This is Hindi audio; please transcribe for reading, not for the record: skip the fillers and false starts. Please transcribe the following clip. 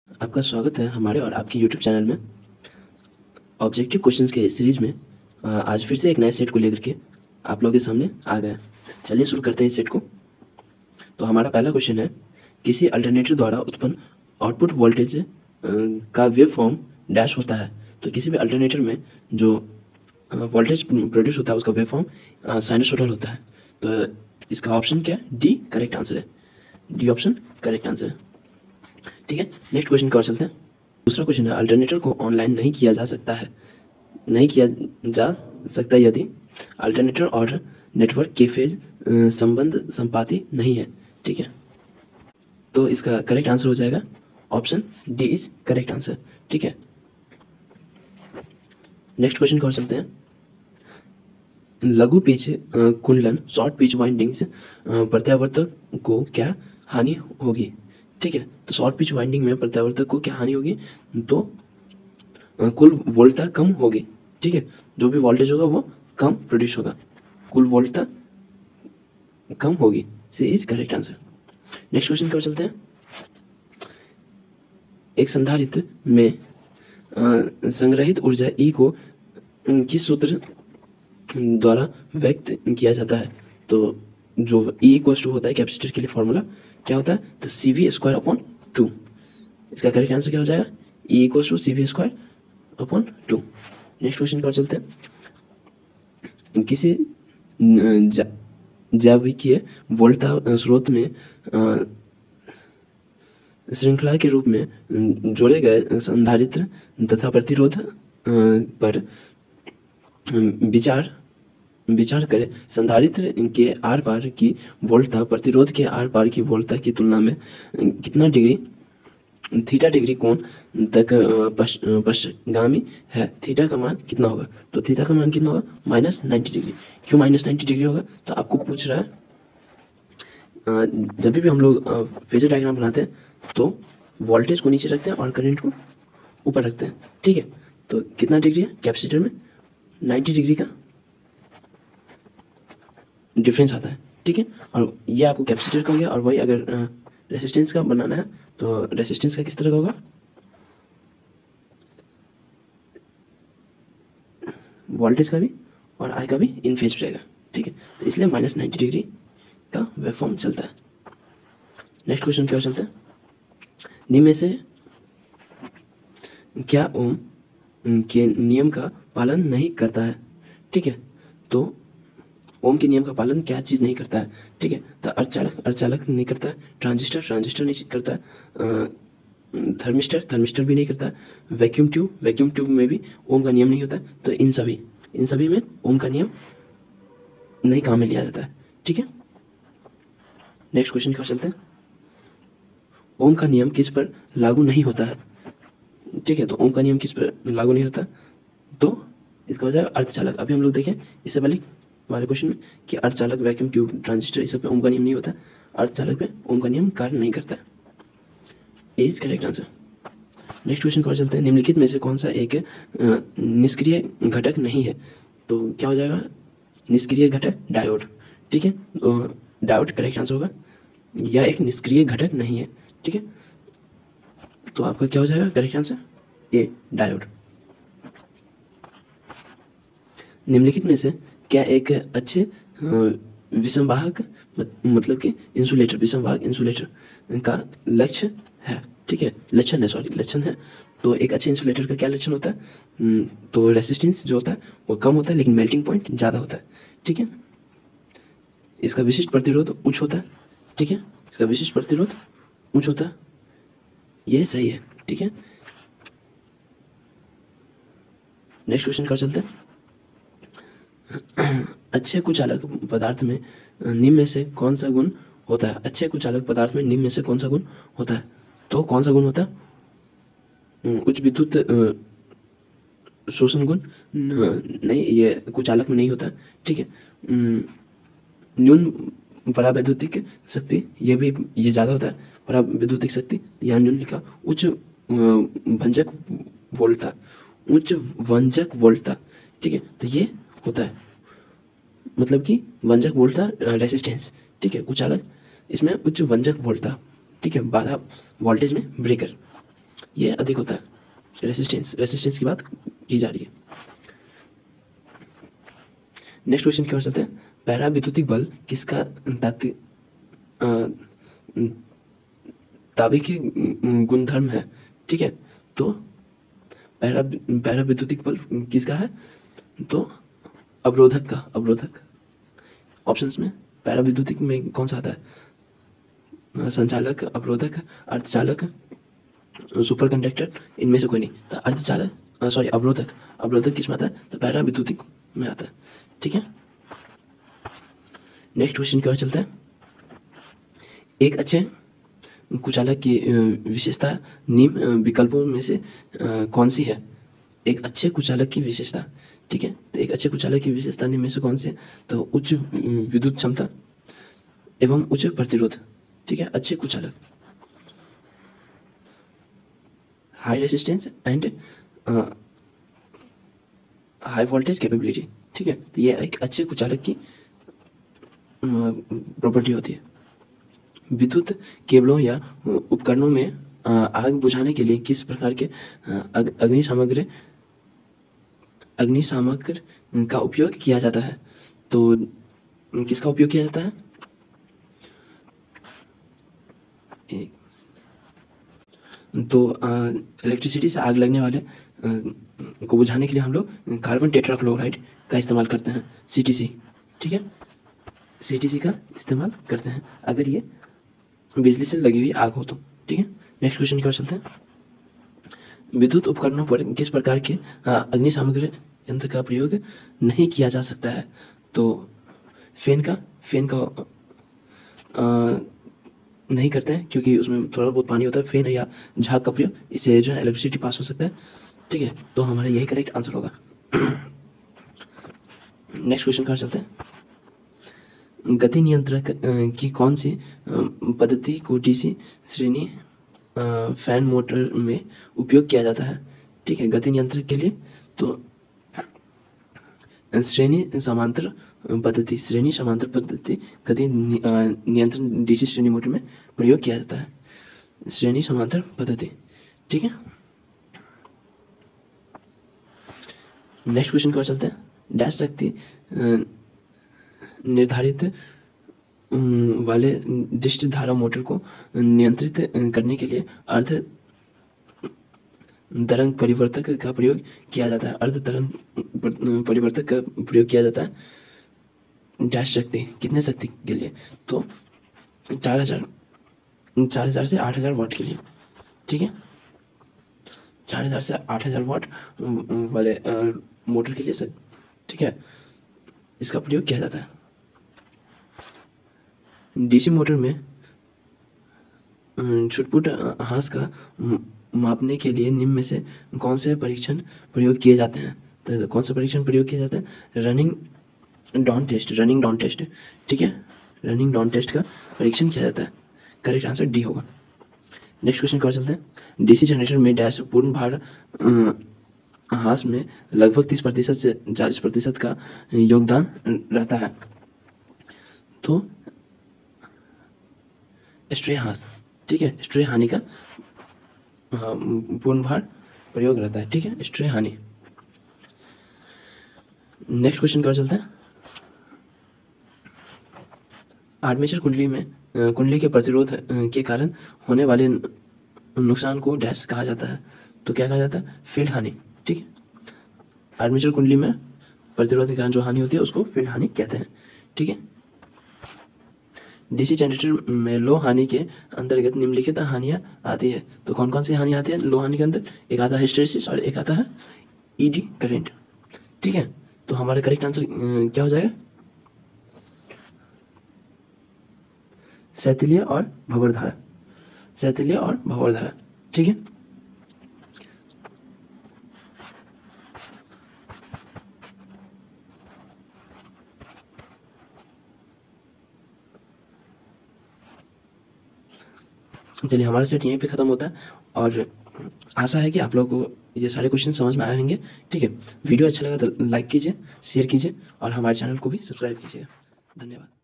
आपका स्वागत है हमारे और आपके यूट्यूब चैनल में। ऑब्जेक्टिव क्वेश्चंस के सीरीज में आज फिर से एक नए सेट को लेकर के आप लोगों के सामने आ गए। चलिए शुरू करते हैं इस सेट को। तो हमारा पहला क्वेश्चन है, किसी अल्टरनेटर द्वारा उत्पन्न आउटपुट वोल्टेज का वेव फॉर्म डैश होता है। तो किसी भी अल्टरनेटर में जो वोल्टेज प्रोड्यूस होता है उसका वेव फॉर्म साइनसोइडल होता है। तो इसका ऑप्शन क्या है? डी करेक्ट आंसर है। डी ऑप्शन करेक्ट आंसर है। ठीक है, नेक्स्ट क्वेश्चन की ओर चलते हैं। दूसरा क्वेश्चन है, अल्टरनेटर को ऑनलाइन नहीं किया जा सकता यदि अल्टरनेटर और नेटवर्क के फेज संबंध संपाती नहीं है। ठीक है, तो इसका करेक्ट आंसर हो जाएगा option D is correct answer. ठीक है, नेक्स्ट क्वेश्चन की ओर चलते हैं। लघु पिच कुंडलन शॉर्ट पिच वाइंडिंग्स प्रत्यावर्तक को क्या हानि होगी? ठीक है, तो शॉर्ट पिच वाइंडिंग में प्रत्यावर्तक को क्या हानि होगी? तो कुल वोल्टता कम होगी। ठीक है, जो भी वोल्टेज होगा वो कम प्रोड्यूस होगा, कुल वोल्टता कम होगी। C is correct answer. Next question की ओर चलते हैं। एक संधारित्र में संग्रहित ऊर्जा ई को किस सूत्र द्वारा व्यक्त किया जाता है? तो जो ई इक्वल्स टू होता है कैपेसिटर के लिए फॉर्मूला क्या होता है? तो सी वी स्क्वायर अपॉन 2। इसका करेक्ट आंसर क्या हो जाएगा? E equals to C V square upon 2। Next question पर चलते हैं। किसी जैविकीय वोल्टता स्रोत में श्रृंखला के रूप में जोड़े गए संधारित्र तथा प्रतिरोध पर विचार करें। संधारित्र के आर पार की वोल्टता प्रतिरोध के आर पार की वोल्टता की तुलना में कितना डिग्री थीटा डिग्री कोण तक पश्चगामी है? थीटा का मान कितना होगा? तो थीटा का मान कितना होगा? -90 डिग्री। क्यों -90 डिग्री होगा? तो आपको पूछ रहा है जब भी हम लोग फेजर डायग्राम बनाते हैं तो वोल्टेज को नीचे रखते हैं और करंट को ऊपर रखते हैं। ठीक है, तो कितना डिग्री है कैपेसिटर में? 90 डिग्री का डिफरेंस आता है। ठीक है, और ये आपको कैपेसिटर का हो गया। और वही अगर रेसिस्टेंस का बनाना है तो रेसिस्टेंस का किस तरह का होगा? वोल्टेज का भी और आई का भी इन फेज रहेगा। ठीक है, तो इसलिए -90 डिग्री का वेव फॉर्म चलता है। नेक्स्ट क्वेश्चन क्या चलता है? निम्न में से क्या ओम के नियम का पालन नहीं करता है? ठीक है, तो ओम के नियम का पालन क्या चीज़ नहीं करता है? ठीक है, तो अर्धचालक नहीं करता है, ट्रांजिस्टर नहीं करता है, थर्मिस्टर भी नहीं करता है, वैक्यूम ट्यूब में भी ओम का नियम नहीं होता है। तो इन सभी में ओम का नियम नहीं काम में लिया जाता है। ठीक है, नेक्स्ट क्वेश्चन की ओर चलते हैं। ओम का नियम किस पर लागू नहीं होता है? ठीक है, तो ओम का नियम किस पर लागू नहीं होता? तो इसका हो जाएगा अर्धचालक। अभी हम लोग देखें इससे पहले वाले क्वेश्चन में कि अर्धचालक, वैक्यूम ट्यूब, ट्रांजिस्टर इस सब पे ओम का नियम नहीं होता। अर्धचालक पे ओम का नियम कार्य नहीं करता। Is correct answer. Next question को चलते हैं। निम्नलिखित में से कौन सा एक निष्क्रिय घटक नहीं है? तो क्या हो जाएगा? निष्क्रिय घटक डायोड। ठीक है, तो डायोड करेक्ट आंसर होगा। यह एक निष्क्रिय घटक नहीं है। ठीक है, तो आपका क्या हो जाएगा करेक्ट आंसर? ए डायोड। निम्नलिखित में से क्या एक अच्छे विषमवाहक मतलब कि इंसुलेटर, विषमवाहक इंसुलेटर का लक्ष्य है? ठीक है, लक्षण है। तो एक अच्छे इंसुलेटर का क्या लक्षण होता है? तो रेसिस्टेंस जो होता है वो कम होता है लेकिन मेल्टिंग पॉइंट ज़्यादा होता है। ठीक है, इसका विशिष्ट प्रतिरोध उच्च होता है। ठीक है, इसका विशिष्ट प्रतिरोध उच्च होता है, ये सही है। ठीक है, नेक्स्ट क्वेश्चन कर चलते हैं। अच्छे कुचालक पदार्थ में निम्न में से कौन सा गुण होता है? अच्छे कुचालक पदार्थ में निम्न में से कौन सा गुण होता है? तो कौन सा गुण होता है? उच्च विद्युत शोषण गुण नहीं, ये कुचालक में नहीं होता। ठीक है, न्यून परावैद्युतिक शक्ति, ये ज़्यादा होता है। परावैद्युतिक शक्ति यहाँ न्यून लिखा। उच्च वंजक वोल्टता। ठीक है, तो ये होता है मतलब कि वंजक वोल्टता रेसिस्टेंस। ठीक है, कुचालक इसमें उच्च वंजक वोल्टता। ठीक है, बाधा वोल्टेज में ब्रेकर। ये अधिक होता है। रेसिस्टेंस की बात की जा रही है। नेक्स्ट क्वेश्चन की ओर चलते हैं। पैरा विद्युतिक बल किसका तात्विक गुणधर्म है? ठीक है, तो पैरा विद्युतिक बल किसका है? तो अवरोधक ऑप्शंस में पैरा विद्युतिक में कौन सा आता है? संचालक, अवरोधक, अर्धचालक, सुपर कंडक्टर, इनमें से कोई नहीं। तो अवरोधक किस में आता है? तो पैरा विद्युतिक में आता है। ठीक है, नेक्स्ट क्वेश्चन की ओर चलते हैं। एक अच्छे कुचालक की विशेषता निम्न विकल्पों में से कौन सी है? एक अच्छे कुचालक की विशेषता, ठीक है, तो एक अच्छे कुचालक की विशेषता निम्न में से कौन सी है? तो उच्च विद्युत क्षमता एवं उच्च प्रतिरोध। ठीक है, अच्छे कुचालक, high resistance and high voltage capability. ठीक है, तो ये एक अच्छे कुचालक की प्रॉपर्टी होती है। विद्युत केबलों या उपकरणों में आग बुझाने के लिए किस प्रकार के अग्निशामक का उपयोग किया जाता है? तो किसका उपयोग किया जाता है? तो इलेक्ट्रिसिटी से आग लगने वाले को बुझाने के लिए हम लोग कार्बन टेट्राक्लोराइड का इस्तेमाल करते हैं, CTC। ठीक है, CTC का इस्तेमाल करते हैं अगर ये बिजली से लगी हुई आग हो तो। ठीक है, नेक्स्ट क्वेश्चन की ओर चलते हैं। विद्युत उपकरणों पर किस प्रकार के अग्निशामक यंत्र का प्रयोग नहीं किया जा सकता है? तो फैन का नहीं करते हैं क्योंकि उसमें थोड़ा बहुत पानी होता है। फैन या झाग का प्रयोग, इससे जो है इलेक्ट्रिसिटी पास हो सकता है। ठीक है, तो हमारा यही करेक्ट आंसर होगा। नेक्स्ट क्वेश्चन का चलते हैं। गति नियंत्रक की कौन सी पद्धति को DC श्रेणी फैन मोटर में उपयोग किया जाता है? ठीक है, गति नियंत्रण के लिए तो श्रेणी समांतर पद्धति गति नियंत्रण DC श्रेणी मोटर में प्रयोग किया जाता है, श्रेणी समांतर पद्धति। ठीक है, नेक्स्ट क्वेश्चन की ओर चलते हैं। डैश शक्ति निर्धारित वाले डिस्ट धारा मोटर को नियंत्रित करने के लिए अर्ध तरंग परिवर्तक का प्रयोग किया जाता है। अर्ध तरंग परिवर्तक का प्रयोग किया जाता है डैश शक्ति, कितने शक्ति के लिए? तो 4000 से 8000 वाट के लिए। ठीक है, 4000 से 8000 वाट वाले मोटर के लिए ठीक है, इसका प्रयोग किया जाता है। DC मोटर में छुटपुट ह्रास का मापने के लिए निम्न में से कौन से परीक्षण प्रयोग किए जाते हैं? तो कौन सा परीक्षण प्रयोग किया जाता है? Running down test. ठीक है, रनिंग डाउन टेस्ट का परीक्षण किया जाता है। करेक्ट आंसर D होगा। नेक्स्ट क्वेश्चन की ओर चलते हैं। DC जनरेटर में डैश पूर्ण भार ह्रास में लगभग 30% से 40% का योगदान रहता है। तो स्ट्रे ह्रास, ठीक है, स्ट्रे हानि का पूर्ण भार प्रयोग रहता है। ठीक है, स्ट्रे हानि। नेक्स्ट क्वेश्चन की ओर चलते हैं। आर्मेचर कुंडली के प्रतिरोध के कारण होने वाले नुकसान को डैश कहा जाता है। तो क्या कहा जाता है? फील्ड हानि। ठीक है, आर्मेचर कुंडली में प्रतिरोध के कारण जो हानि होती है उसको फील्ड हानि कहते हैं। ठीक है, DC जनरेटर में लो हानि के अंतर्गत निम्नलिखित हानियाँ आती है। तो कौन कौन सी हानि आती है लो हानि के अंदर? एक आता है हिस्टैरिसीस और एक आता है ED करंट। ठीक है, तो हमारा करेक्ट आंसर क्या हो जाएगा? शैथिल्य और भंवर धारा। ठीक है, चलिए हमारा सेट यहीं पे ख़त्म होता है और आशा है कि आप लोगों को ये सारे क्वेश्चन समझ में आए होंगे। ठीक है, वीडियो अच्छा लगा तो लाइक कीजिए, शेयर कीजिए और हमारे चैनल को भी सब्सक्राइब कीजिएगा। धन्यवाद।